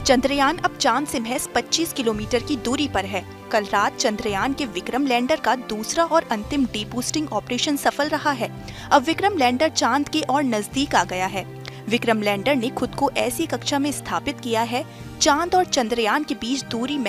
चंद्रयान अब चांद से महज 25 किलोमीटर की दूरी पर है। कल रात चंद्रयान के विक्रम लैंडर का दूसरा और अंतिम डीबूस्टिंग ऑपरेशन सफल रहा है। अब विक्रम लैंडर चांद के और नजदीक आ गया है। विक्रम लैंडर ने खुद को ऐसी कक्षा में स्थापित किया है, चांद और चंद्रयान के बीच दूरी